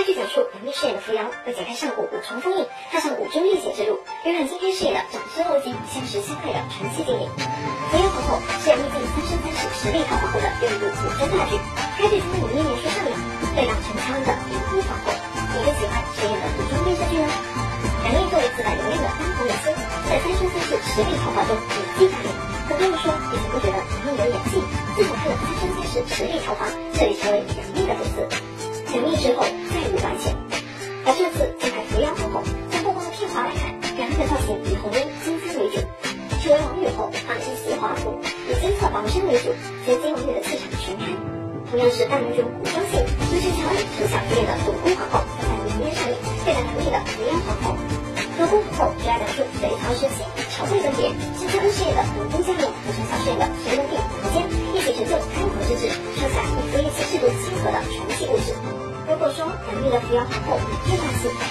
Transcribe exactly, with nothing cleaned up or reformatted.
剧讲述杨幂饰演的扶摇为解开上古五重封印，踏上古中历险之路，与阮经天饰演的长孙无忌相识相爱的传奇经历。扶摇皇后是杨幂继《三生三世十里桃花》后的又一部古装大剧，该剧将影业年数上扬，对上陈乔恩的灵辉皇后，你更喜欢谁演的古装电视剧呢？杨幂作为自带流量的当红明星，在《三生三世十里桃花》中演技大亮，很多人说以前不觉得杨幂有演技，自从看了《三生三世十里桃花》，彻底成为杨幂的粉丝。杨幂之后再无完结，而这次揭开扶摇皇后，从曝光的片花来看，杨幂的造型以红衣金簪为主，成为王女后放弃西华服，以金色薄衫为主，将金王爷的气场全开。同样是大女主古装戏，由陈乔恩、陈晓饰演的独孤皇后在明年上映，对待唐丽的扶摇皇后。独孤皇后主要讲述隋朝时期朝代更迭，陈乔恩饰演的独孤佳丽和陈晓饰演的隋文帝苻坚一起成就开国之治，创下一夫一妻制度相合的传奇故事。如果说杨幂的扶摇皇后最大戏